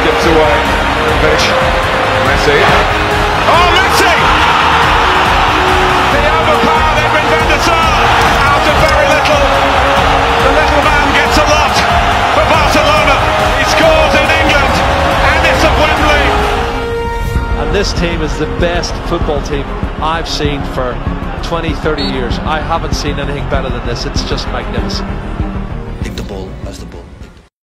skips away. Messi. Oh, Messi! The overpowered Edwin van der Sar out of very little. The little man gets a lot for Barcelona. He scores in England and it's at Wembley. And this team is the best football team I've seen for 20-30 years. I haven't seen anything better than this. It's just magnificent.